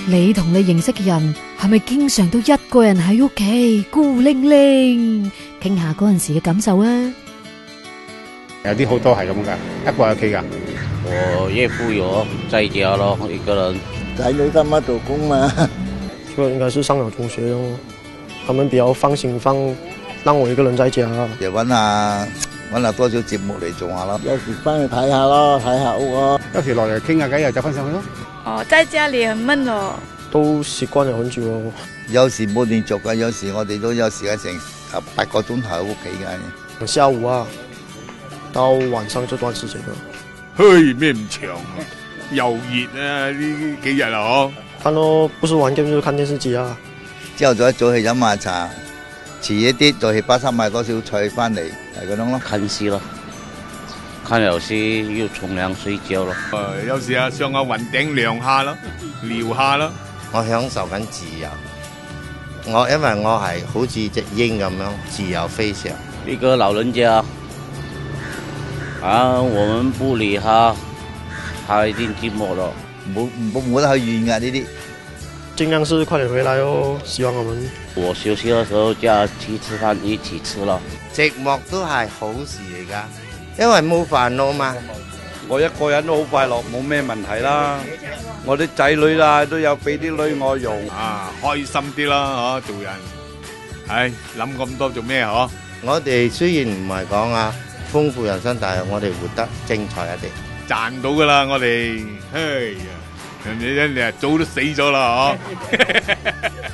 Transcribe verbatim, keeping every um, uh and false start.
你同你認識嘅人係咪經常都一個人喺屋企孤零零？傾下嗰陣時嘅感受啊！ 有啲好多係咁噶，一個喺屋企噶。 我岳父有在家咯，一個人。 仔女他媽做工嘛。 這個應該是上了中學咯，他們比較放心放，讓我一個人在家。 就揾下揾下多少節目嚟做下咯，有時翻去睇下咯，睇下屋咯， 有時落嚟傾下偈又走翻上去咯。 哦，在家裡很悶咯。 都習慣了很久咯。 有時冇連續嘅，有時我哋都有時間成八個鐘頭喺屋企嘅。 下午啊，到晚上這段時間啊。 嘿，咩唔長啊？又熱啊！呢幾日啊，嗬。 看咯，不是玩 game 就是看電視機啊。 朝頭早一早去飲下茶，遲一啲再去巴沙買多少菜翻嚟，係咁樣咯。 看戲咯，看有戲又沖涼睡覺咯。 誒，有時啊上下雲頂涼下咯，撩下咯。 我享受緊自由，我因為我係好似隻鷹咁樣自由飛翔。 一個老人家，啊，我們不理他，他一定寂寞咯。 冇冇冇得去遠噶呢啲， 盡量是快點回來哦。希望我們我休息嘅時候就去吃飯，一起吃咯。 寂寞都係好事嚟噶，因為冇煩惱嘛。 我一個人都好快樂，冇咩問題啦。我啲仔女啦都有俾啲女我用， 啊，開心啲啦，嗬，做人。唉，諗咁多做咩嗬？ 我哋雖然唔係講啊豐富人生，但係我哋活得精彩一啲。 賺到噶啦，我哋，嘿呀，人哋人哋早都死咗啦，嗬。